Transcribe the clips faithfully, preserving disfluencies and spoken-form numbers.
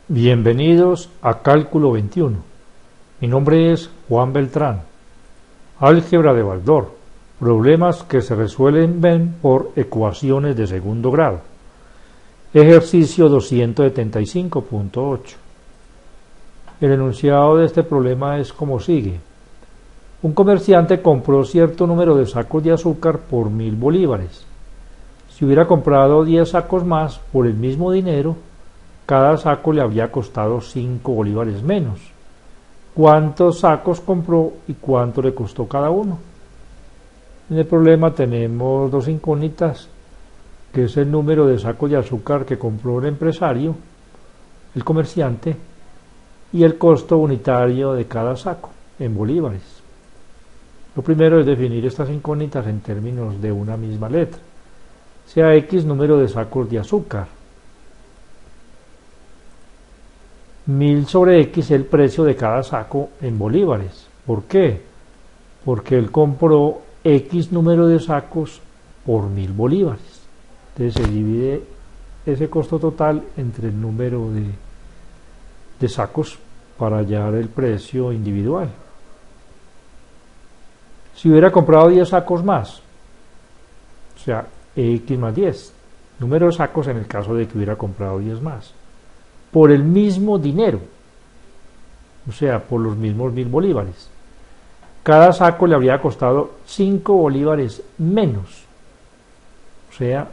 Bienvenidos a Cálculo veintiuno. Mi nombre es Juan Beltrán. Álgebra de Baldor. Problemas que se resuelven por ecuaciones de segundo grado. Ejercicio doscientos setenta y cinco punto ocho. El enunciado de este problema es como sigue. Un comerciante compró cierto número de sacos de azúcar por mil bolívares. Si hubiera comprado diez sacos más por el mismo dinero, cada saco le habría costado cinco bolívares menos. ¿Cuántos sacos compró y cuánto le costó cada uno? En el problema tenemos dos incógnitas, que es el número de sacos de azúcar que compró el empresario, el comerciante, y el costo unitario de cada saco, en bolívares. Lo primero es definir estas incógnitas en términos de una misma letra. Sea X número de sacos de azúcar. mil sobre X es el precio de cada saco en bolívares. ¿Por qué? Porque él compró X número de sacos por mil bolívares. Entonces se divide ese costo total entre el número de, de sacos para hallar el precio individual. Si hubiera comprado diez sacos más, o sea, X más diez, número de sacos en el caso de que hubiera comprado diez más, por el mismo dinero, o sea, por los mismos mil bolívares. Cada saco le habría costado cinco bolívares menos, o sea,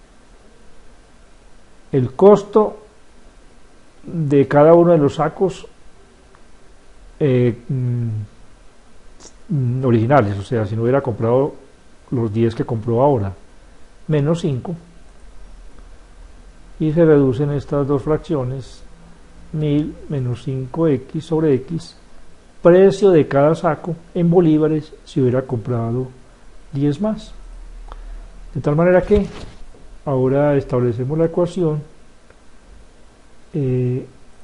el costo de cada uno de los sacos eh, mm, originales, o sea, si no hubiera comprado los diez que compró ahora, menos cinco, y se reducen estas dos fracciones, mil menos cinco X sobre X, precio de cada saco en bolívares si hubiera comprado diez más. De tal manera que ahora establecemos la ecuación eh,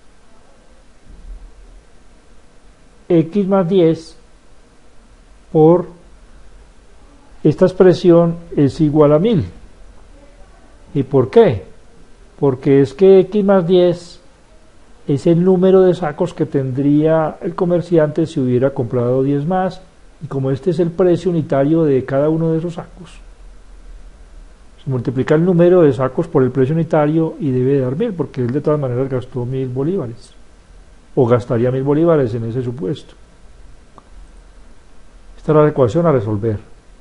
X más diez por esta expresión es igual a mil. ¿Y por qué? Porque es que X más diez es el número de sacos que tendría el comerciante si hubiera comprado diez más, y como este es el precio unitario de cada uno de esos sacos, se multiplica el número de sacos por el precio unitario y debe dar mil, porque él de todas maneras gastó mil bolívares, o gastaría mil bolívares en ese supuesto. Esta es la ecuación a resolver.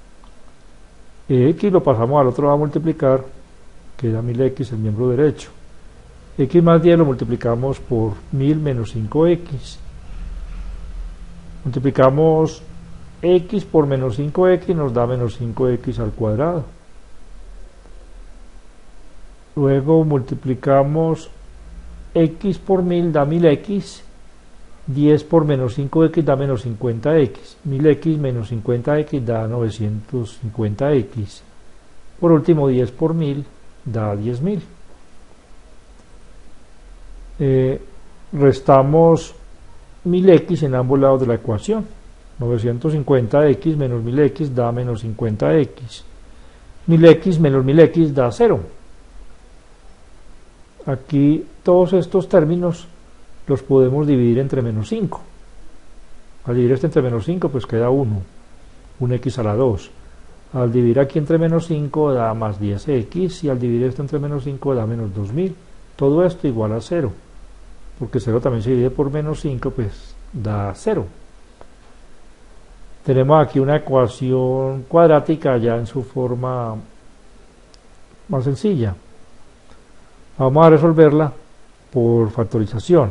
X lo pasamos al otro lado a multiplicar, queda mil X el miembro derecho. X más diez lo multiplicamos por mil menos cinco X. Multiplicamos X por menos cinco X, nos da menos cinco X al cuadrado. Luego multiplicamos X por mil, da mil X. diez por menos cinco X da menos cincuenta X. mil X menos cincuenta X da novecientos cincuenta X. Por último, diez por mil da diez mil. Eh, restamos mil X en ambos lados de la ecuación. novecientos cincuenta X menos mil X da menos cincuenta X. mil X menos mil X da cero. Aquí todos estos términos los podemos dividir entre menos cinco. Al dividir este entre menos cinco, pues queda uno, un X a la dos. Al dividir aquí entre menos cinco da más diez X, y al dividir esto entre menos cinco da menos dos mil. Todo esto igual a cero, porque cero también se divide por menos cinco, pues da cero. Tenemos aquí una ecuación cuadrática ya en su forma más sencilla. Vamos a resolverla por factorización.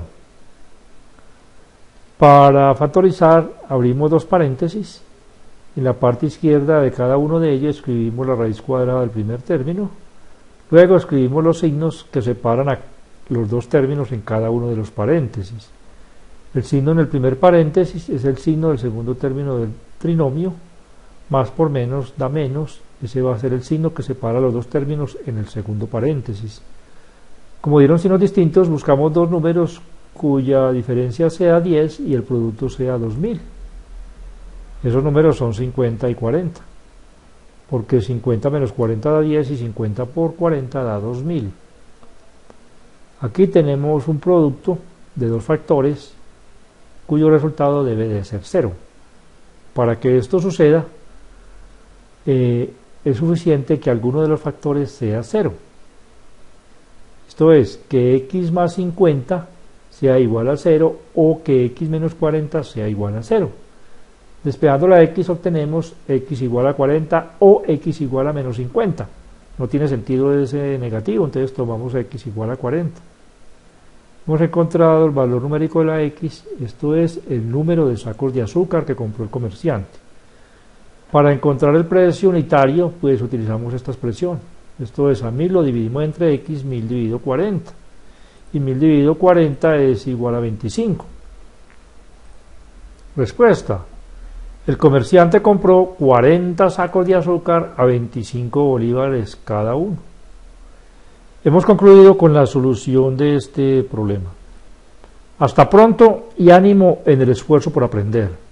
Para factorizar abrimos dos paréntesis. En la parte izquierda de cada uno de ellos escribimos la raíz cuadrada del primer término. Luego escribimos los signos que separan a los dos términos en cada uno de los paréntesis. El signo en el primer paréntesis es el signo del segundo término del trinomio. Más por menos da menos. Ese va a ser el signo que separa los dos términos en el segundo paréntesis. Como dieron signos distintos, buscamos dos números cuya diferencia sea diez y el producto sea dos mil. Esos números son cincuenta y cuarenta, porque cincuenta menos cuarenta da diez y cincuenta por cuarenta da dos mil. Aquí tenemos un producto de dos factores cuyo resultado debe de ser cero. Para que esto suceda, eh, es suficiente que alguno de los factores sea cero. Esto es, que x más cincuenta sea igual a cero o que x menos cuarenta sea igual a cero. Despejando la x obtenemos x igual a cuarenta o x igual a menos cincuenta. No tiene sentido ese negativo, entonces tomamos x igual a cuarenta. Hemos encontrado el valor numérico de la x, esto es el número de sacos de azúcar que compró el comerciante. Para encontrar el precio unitario, pues utilizamos esta expresión. Esto es, a mil lo dividimos entre x, mil dividido cuarenta. Y mil dividido cuarenta es igual a veinticinco. Respuesta. El comerciante compró cuarenta sacos de azúcar a veinticinco bolívares cada uno. Hemos concluido con la solución de este problema. Hasta pronto y ánimo en el esfuerzo por aprender.